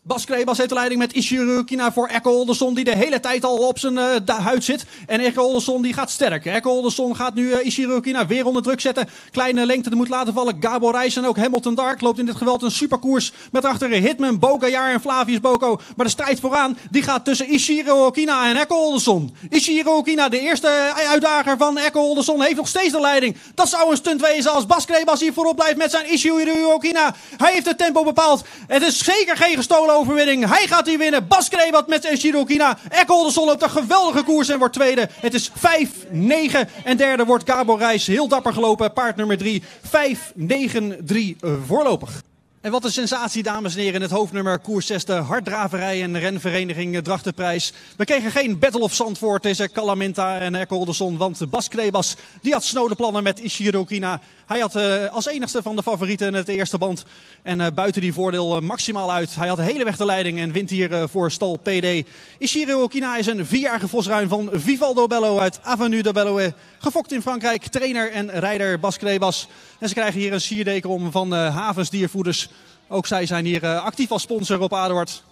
Bas Krebas heeft de leiding met Ishiro Okina voor Echo Olderson, die de hele tijd al op zijn huid zit. En Echo Olderson die gaat sterk. Echo Olderson gaat nu Ishiro Okina weer onder druk zetten. Kleine lengte moet laten vallen. Gabo Reis en ook Hamilton Dark loopt in dit geweld een superkoers. Met achteren Hitman, Bogajar en Flavius Boko. Maar de strijd vooraan die gaat tussen Ishiro Okina en Echo Olderson. Ishiro Okina, de eerste uitdager van Echo Olderson, heeft nog steeds de leiding. Dat zou een stunt wezen als Bas Krebas hier voorop blijft met zijn Ishiro Okina. Hij heeft het tempo bepaald. Het is zeker geen gestolen overwinning. Hij gaat hier winnen. Bas Krebas met Ishiro Okina. Echo Olderson loopt een geweldige koers en wordt tweede. Het is 5-9. En derde wordt Gabo Reis. Heel dapper gelopen. Paard nummer 3. 5-9-3 voorlopig. En wat een sensatie, dames en heren, in het hoofdnummer koers 6, de harddraverij en renvereniging Drachtenprijs. We kregen geen Battle of Zandvoort tussen Calamenta en Echo Olderson, want Bas Krebas die had snode plannen met Ishiro Okina. Hij had als enigste van de favorieten het eerste band en buiten die voordeel maximaal uit. Hij had de hele weg de leiding en wint hier voor stal PD. Ishiro Okina is een 4-jarige vosruin van Vivaldo Bello uit Avenue de Belloë. Gefokt in Frankrijk, trainer en rijder Bas Krebas. En ze krijgen hier een sierdeken om van Havens Diervoeders. Ook zij zijn hier actief als sponsor op Aduard.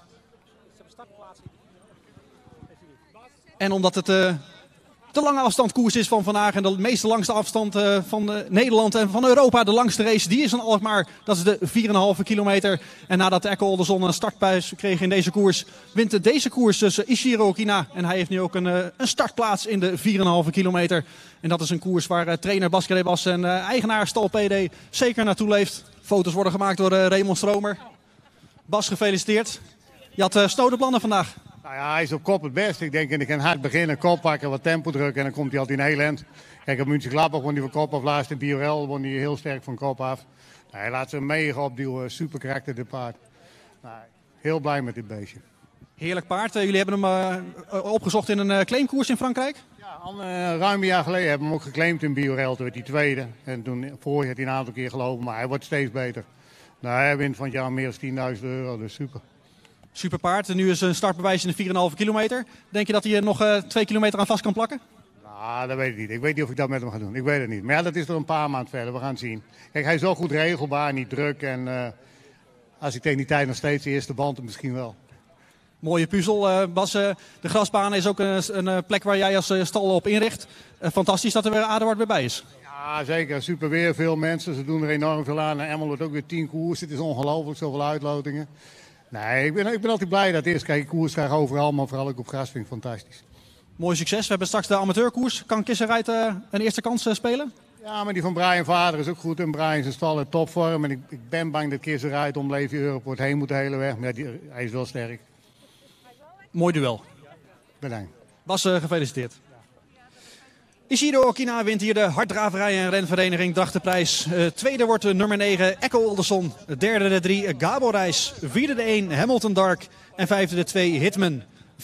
En omdat het de lange afstandkoers is van vandaag en de meeste langste afstand van Nederland en van Europa, de langste race, die is in Alkmaar. Dat is de 4,5 kilometer. En nadat Echo Olderson een startprijs kreeg in deze koers, wint deze koers tussen Ishiro Okina. En hij heeft nu ook een startplaats in de 4,5 kilometer. En dat is een koers waar trainer Bas Krebas en eigenaar stal PD zeker naartoe leeft. Foto's worden gemaakt door Raymond Stromer. Bas, gefeliciteerd. Je had snode plannen vandaag. Nou ja, hij is op kop het best. Ik denk, ik kan hard beginnen, kop pakken, wat tempo drukken en dan komt hij altijd in heel eind. Kijk, op München-Gladbach won hij van kop af, laatst in Biorel won hij heel sterk van kop af. Nou, hij laat ze mega opduwen, super karakter dit paard. Nou, heel blij met dit beestje. Heerlijk paard. Jullie hebben hem opgezocht in een claimkoers in Frankrijk? Ja, ruim een jaar geleden hebben we hem ook geclaimd in Biorel, toen werd hij tweede. En toen vorig had hij een aantal keer gelopen, maar hij wordt steeds beter. Nou, hij wint van het jaar meer dan €10.000, dus super. Super paard. Nu is een startbewijs in de 4,5 kilometer. Denk je dat hij er nog 2 kilometer aan vast kan plakken? Nou, dat weet ik niet. Ik weet niet of ik dat met hem ga doen. Ik weet het niet. Maar ja, dat is er een paar maanden verder. We gaan het zien. Kijk, hij is wel goed regelbaar, niet druk. En als ik tegen die tijd nog steeds de eerste band, misschien wel. Mooie puzzel, Bas. De grasbaan is ook een plek waar jij als stal op inricht. Fantastisch dat er weer Aduard weer bij is. Ja, zeker. Super weer. Veel mensen. Ze doen er enorm veel aan. En Emmel wordt ook weer 10 koers. Het is ongelooflijk, zoveel uitlotingen. Nee, ik ben altijd blij dat het is. Kijk, koers graag overal, maar vooral ook op gras vind ik fantastisch. Mooi succes. We hebben straks de amateurkoers. Kan Kisserrijd een eerste kans spelen? Ja, maar die van Brian Vader is ook goed. En Brian is een stal in topvorm. En ik ben bang dat Kisserrijd om Levi Europort heen moet de hele weg. Maar ja, hij is wel sterk. Mooi duel. Bedankt. Bas, gefeliciteerd. Ishiro Okina wint hier de harddraverij en renvereniging Drachtenprijs. Tweede wordt nummer 9 Echo Olderson. Derde de 3 Gabo Reis. Vierde de 1 Hamilton Dark. En vijfde de 2 Hitman.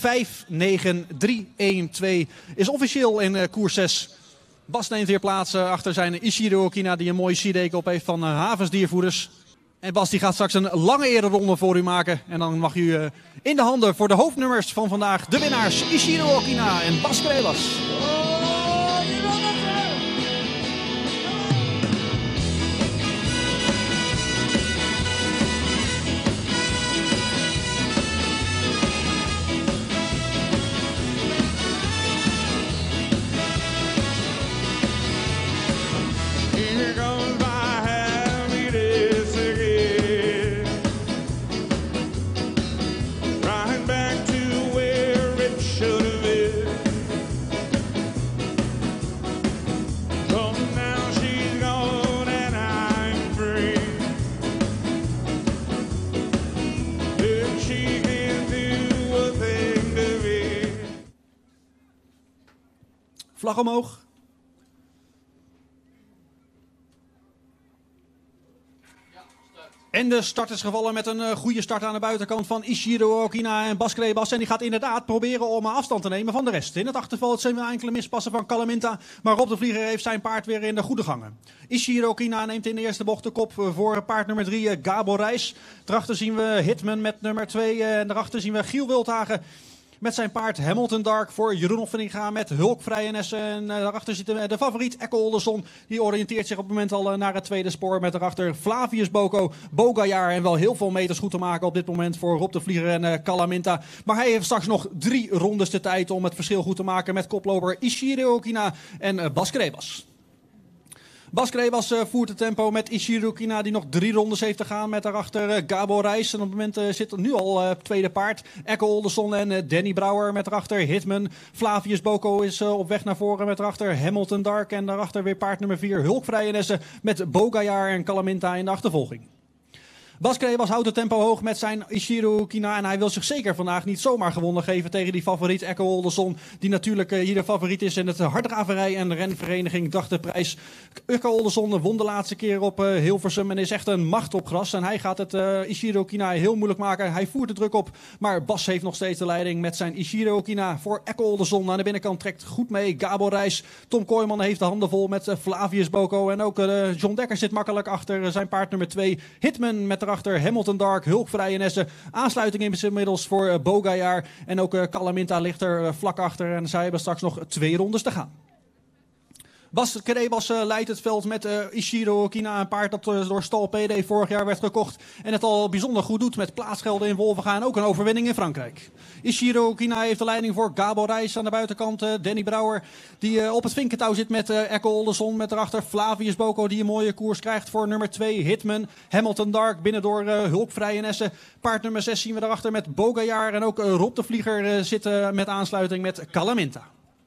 5-9-3-1-2 is officieel in koers 6. Bas neemt weer plaats achter zijn Ishiro Okina, die een mooie sierdeken op heeft van Havens Diervoeders. En Bas die gaat straks een lange ereronde voor u maken. En dan mag u in de handen voor de hoofdnummers van vandaag de winnaars Ishiro Okina en Bas Krebas. Vlag omhoog. En de start is gevallen met een goede start aan de buitenkant van Ishiro Okina en Bas Krebas. En die gaat inderdaad proberen om afstand te nemen van de rest. In het achterveld zijn er enkele mispassen van Calamenta. Maar Rob de Vlieger heeft zijn paard weer in de goede gangen. Ishiro Okina neemt in de eerste bocht de kop voor paard nummer 3 Gabo Reis. Daarachter zien we Hitman met nummer 2. En daarachter zien we Giel Wildhagen. Met zijn paard Hamilton Dark voor Jeroen Offeringa met Hulkvrije Nessen. En daarachter zit de favoriet Echo Olderson. Die oriënteert zich op het moment al naar het tweede spoor. Met daarachter Flavius Boko, Bogajar. En wel heel veel meters goed te maken op dit moment voor Rob de Vlieger en Calaminta. Maar hij heeft straks nog 3 rondes de tijd om het verschil goed te maken met koploper Ishiro Okina en Bas Krebas. Bas Krebas voert het tempo met Ishiro Okina die nog 3 rondes heeft te gaan. Met daarachter Gabo Reis. En op het moment zit er nu al tweede paard. Echo Olderson en Danny Brouwer met daarachter Hitman. Flavius Boko is op weg naar voren met daarachter Hamilton Dark. En daarachter weer paard nummer 4 Hulkvrije Nessen met Bogajar en Calaminta in de achtervolging. Bas Krebas houdt het tempo hoog met zijn Ishiro Okina. En hij wil zich zeker vandaag niet zomaar gewonnen geven tegen die favoriet Echo Olderson. Die natuurlijk hier de favoriet is in het harddraverij en de renvereniging dacht de prijs. Echo Olderson won de laatste keer op Hilversum en is echt een macht op gras. En hij gaat het Ishiro Okina heel moeilijk maken. Hij voert de druk op, maar Bas heeft nog steeds de leiding met zijn Ishiro Okina voor Echo Olderson. Aan de binnenkant trekt goed mee Gabo Reis. Tom Kooijman heeft de handen vol met Flavius Boko. En ook John Dekker zit makkelijk achter zijn paard nummer 2 Hitman met daarachter Hamilton Dark, Hulkvrije Nessen. Aansluiting is inmiddels voor Bogajar. En ook Calaminta ligt er vlak achter. En zij hebben straks nog 2 rondes te gaan. Bas Krebas leidt het veld met Ishiro Okina, een paard dat door Stal PD vorig jaar werd gekocht. En het al bijzonder goed doet met plaatsgelden in Wolvenga en ook een overwinning in Frankrijk. Ishiro Okina heeft de leiding voor Gabo Reis aan de buitenkant. Danny Brouwer die op het vinkentouw zit met Echo Olderson. Met daarachter Flavius Boko die een mooie koers krijgt voor nummer 2 Hitman. Hamilton Dark binnendoor Hulkvrije Nessen. Paard nummer 6 zien we daarachter met Bogajar. En ook Rob de Vlieger zit met aansluiting met Calaminta.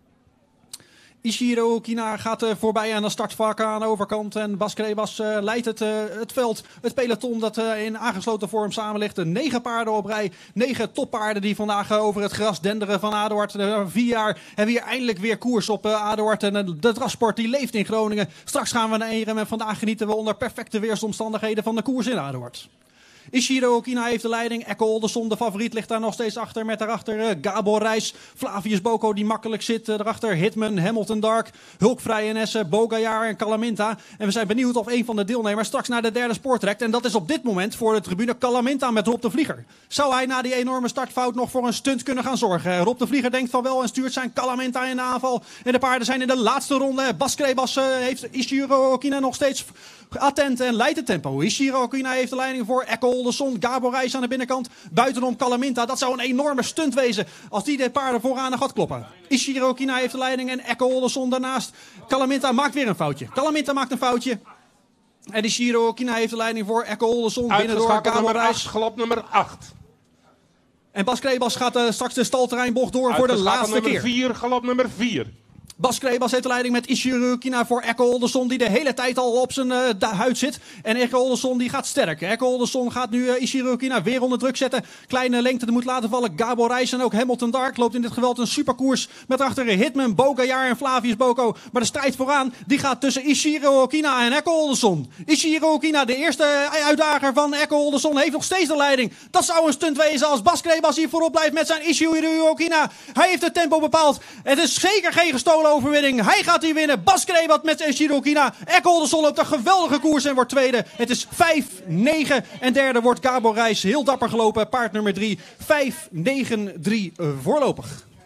Ishiro Okina gaat voorbij aan de startvak aan de overkant. En Bas Krebas leidt het veld. Het peloton dat in aangesloten vorm samen ligt. 9 paarden op rij. 9 toppaarden die vandaag over het gras denderen van Aduard. 4 jaar hebben we hier eindelijk weer koers op Aduard. En de drafsport die leeft in Groningen. Straks gaan we naar Erem en vandaag genieten we onder perfecte weersomstandigheden van de koers in Aduard. Ishiro Okina heeft de leiding. Echo Olderson, de favoriet, ligt daar nog steeds achter. Met daarachter Gabo Reis. Flavius Boko die makkelijk zit. Daarachter Hitman, Hamilton Dark, Hulkvrije Nessen, Bogajar en Calaminta. En we zijn benieuwd of een van de deelnemers straks naar de derde spoor trekt. En dat is op dit moment voor de tribune Calaminta met Rob de Vlieger. Zou hij na die enorme startfout nog voor een stunt kunnen gaan zorgen? Rob de Vlieger denkt van wel en stuurt zijn Calaminta in de aanval. En de paarden zijn in de laatste ronde. Bas Krebas heeft Ishiro Okina nog steeds attent en leidt het tempo. Ishiro Okina heeft de leiding voor Echo Olderson. Gabo Reis aan de binnenkant. Buitenom Calaminta. Dat zou een enorme stunt wezen als die de paarden vooraan gaat kloppen. Ishiro Okina heeft de leiding en Echo Olderson daarnaast. Calaminta maakt weer een foutje. Calaminta maakt een foutje. En Ishiro Okina heeft de leiding voor Echo Olderson. Binnendoor Gabo Reis. Galop nummer 8. En Bas Krebas gaat straks de stalterreinbocht door voor de laatste keer. 4, galop nummer 4. Bas Krebas heeft de leiding met Ishiro Okina voor Echo Olderson die de hele tijd al op zijn huid zit. En Echo Olderson die gaat sterk. Echo Olderson gaat nu Ishiro Okina weer onder druk zetten. Kleine lengte moet laten vallen. Gabo Reis en ook Hamilton Dark loopt in dit geweld een superkoers. Met achter Hitman, Bogajar en Flavius Boko. Maar de strijd vooraan die gaat tussen Ishiro Okina en Echo Olderson. Ishiro Okina, de eerste uitdager van Echo Olderson, heeft nog steeds de leiding. Dat zou een stunt wezen als Bas Krebas hier voorop blijft met zijn Ishiro Okina. Hij heeft het tempo bepaald. Het is zeker geen gestolen overwinning. Hij gaat hier winnen. Bas Krebas met Ishiro Okina. Echo Olderson loopt een geweldige koers en wordt tweede. Het is 5-9 en derde wordt Gabo Reis heel dapper gelopen. Paard nummer 3. 5-9-3 voorlopig.